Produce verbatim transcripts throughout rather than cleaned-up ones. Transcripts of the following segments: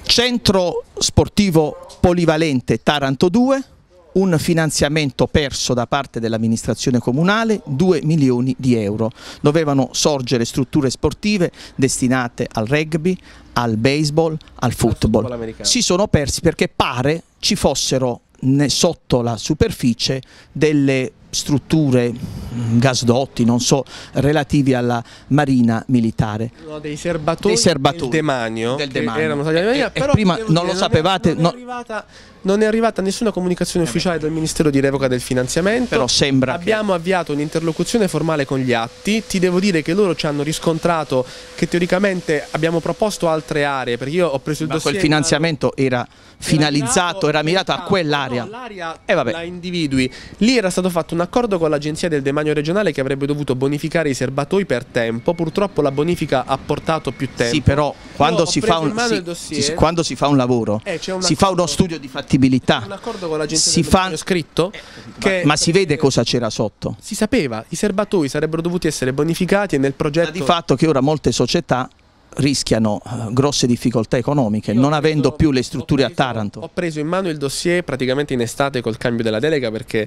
Centro sportivo polivalente Taranto due, un finanziamento perso da parte dell'amministrazione comunale, due milioni di euro. Dovevano sorgere strutture sportive destinate al rugby, al baseball, al football. Si sono persi perché pare ci fossero sotto la superficie delle strutture, gasdotti, non so, relativi alla marina militare. No, dei serbatoi, dei serbatoi del demanio, del demanio. Erano stati e, però e prima non lo dire, sapevate. Non è, non, è arrivata, non è arrivata nessuna comunicazione ufficiale del Ministero di revoca del finanziamento. Però sembra Abbiamo che... avviato un'interlocuzione formale con gli atti. Ti devo dire che loro ci hanno riscontrato che teoricamente abbiamo proposto altre aree, perché io ho preso il Ma dossier. quel finanziamento era finalizzato, era mirato a quell'area. No, l'area e vabbè. la individui. Lì era stato fatto un accordo con l'agenzia del demanio regionale che avrebbe dovuto bonificare i serbatoi per tempo. Purtroppo la bonifica ha portato più tempo. Sì, però quando, si fa, un, sì, dossier, sì, quando si fa un lavoro eh, un si fa uno studio di fattibilità. Un accordo con l'agenzia si del fa... demanio scritto che ma, ma si vede cosa c'era sotto. Si sapeva, i serbatoi sarebbero dovuti essere bonificati e nel progetto. Ma di fatto che ora molte società rischiano uh, grosse difficoltà economiche Io non preso, avendo più le strutture preso, a Taranto. Ho preso in mano il dossier praticamente in estate col cambio della delega perché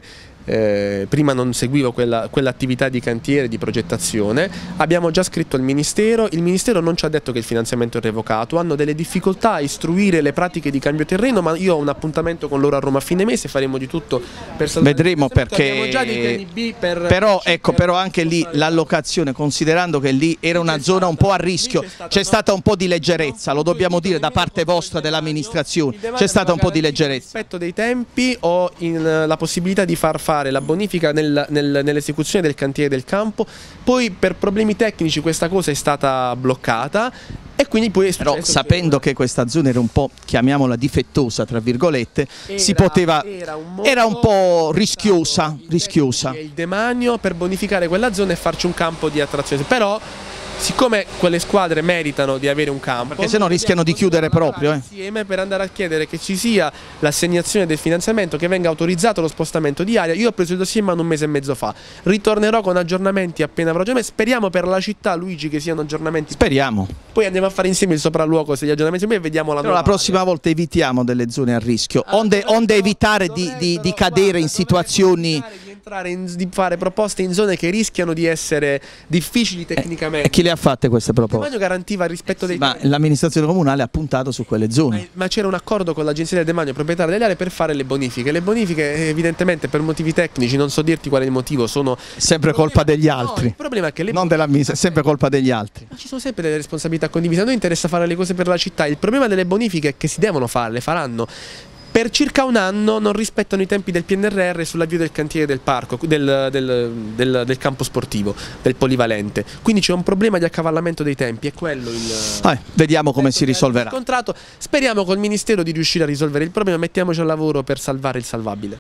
eh, prima non seguivo quella, quell'attività di cantiere, di progettazione. Abbiamo già scritto al Ministero, il Ministero non ci ha detto che il finanziamento è revocato, hanno delle difficoltà a istruire le pratiche di cambio terreno, ma io ho un appuntamento con loro a Roma a fine mese, faremo di tutto per salvare. Vedremo perché abbiamo già dei piani B per però ecco per però anche lì l'allocazione, considerando che lì era una zona un po' a rischio, c'è stata un po' di leggerezza, lo dobbiamo dire da parte vostra dell'amministrazione, c'è stata un po' di leggerezza. Rispetto dei tempi ho in, la possibilità di far fare la bonifica nel, nel, nell'esecuzione del cantiere del campo, poi per problemi tecnici questa cosa è stata bloccata e quindi poi è però sapendo che questa zona era un po', chiamiamola difettosa tra virgolette, era, si poteva era un, era un po' rischiosa, rischiosa. Il demanio per bonificare quella zona e farci un campo di attrazione, però siccome quelle squadre meritano di avere un campo, perché se no rischiano di chiudere proprio eh. insieme per andare a chiedere che ci sia l'assegnazione del finanziamento, che venga autorizzato lo spostamento di area. Io ho preso il dossier in mano un mese e mezzo fa, ritornerò con aggiornamenti appena avrò aggiornamenti. Speriamo per la città, Luigi, che siano aggiornamenti. Speriamo. Poi andiamo a fare insieme il sopralluogo se gli aggiornamenti sono e vediamo la però la prossima area. volta evitiamo delle zone a rischio, onde, onde evitare di, di, di cadere in situazioni, In, di fare proposte in zone che rischiano di essere difficili tecnicamente. E chi le ha fatte queste proposte? Il demanio garantiva il rispetto dei ma l'amministrazione comunale ha puntato su quelle zone. Ma, ma c'era un accordo con l'agenzia del demanio proprietaria delle aree per fare le bonifiche. Le bonifiche evidentemente per motivi tecnici, non so dirti qual è il motivo, sono sempre colpa degli altri. No, il problema è che le non dell'amministrazione, è sempre colpa degli altri. Ma ci sono sempre delle responsabilità condivise. A noi interessa fare le cose per la città. Il problema delle bonifiche è che si devono fare, le faranno. Per circa un anno non rispettano i tempi del P N R R sull'avvio del cantiere del parco, del, del, del, del campo sportivo, del polivalente. Quindi c'è un problema di accavallamento dei tempi, è quello il... Ah, vediamo come si risolverà. Contratto. Speriamo col Ministero di riuscire a risolvere il problema, mettiamoci al lavoro per salvare il salvabile.